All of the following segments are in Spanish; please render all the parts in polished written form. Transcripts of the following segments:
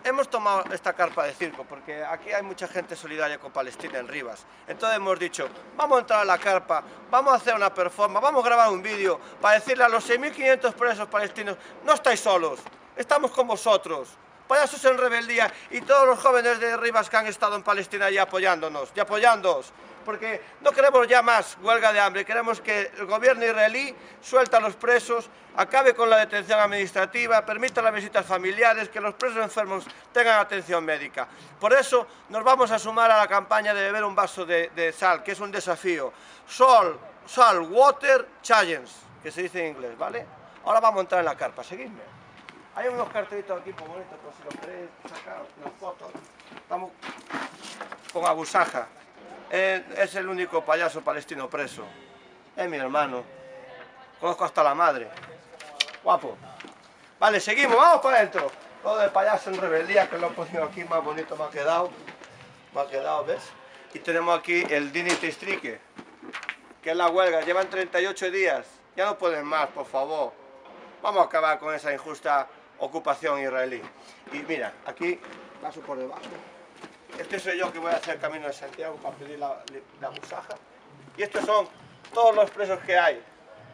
hemos tomado esta carpa de circo porque aquí hay mucha gente solidaria con Palestina en Rivas. Entonces hemos dicho, vamos a entrar a la carpa, vamos a hacer una performance, vamos a grabar un vídeo para decirle a los 6.500 presos palestinos, no estáis solos, estamos con vosotros. Payasos en Rebeldía y todos los jóvenes de Rivas que han estado en Palestina y apoyándonos, y apoyándoos. Porque no queremos ya más huelga de hambre, queremos que el gobierno israelí suelte a los presos, acabe con la detención administrativa, permita las visitas familiares, que los presos enfermos tengan atención médica. Por eso nos vamos a sumar a la campaña de beber un vaso de sal, que es un desafío. Salt Water Challenge, que se dice en inglés, ¿vale? Ahora vamos a entrar en la carpa, seguidme. Hay unos cartelitos aquí muy bonitos, por si los queréis sacar, unas fotos. Estamos con Abu Saja. Es el único payaso palestino preso. Es mi hermano. Conozco hasta la madre. Guapo. Vale, seguimos, vamos para adentro. Todo de payaso en Rebeldía, que lo he puesto aquí, más bonito me ha quedado. Me ha quedado, ¿ves? Y tenemos aquí el Dignity Strike, que es la huelga. Llevan 38 días. Ya no pueden más, por favor. Vamos a acabar con esa injusta ocupación israelí. Y mira, aquí paso por debajo. Este soy yo que voy a hacer el Camino de Santiago para pedir la musaja. Y estos son todos los presos que hay.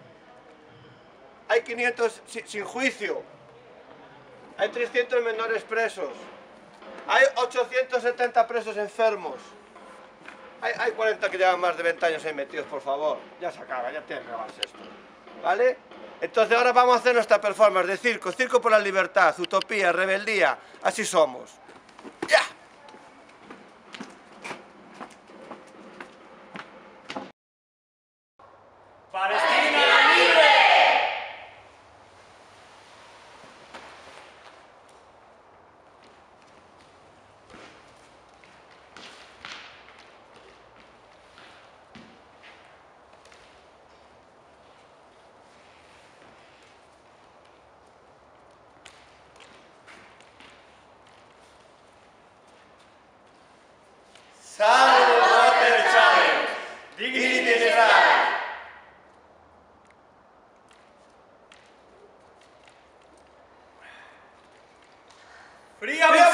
Hay 500 sin juicio. Hay 300 menores presos. Hay 870 presos enfermos. Hay 40 que llevan más de 20 años ahí metidos, por favor. Ya se acaba, ya te acabas esto. ¿Vale? Entonces ahora vamos a hacer nuestra performance de circo. Circo por la libertad, utopía, rebeldía. Así somos. ¡Ya! ¡Palestina libre! Salt Water Challenge. Dignity Strike. ¡Fría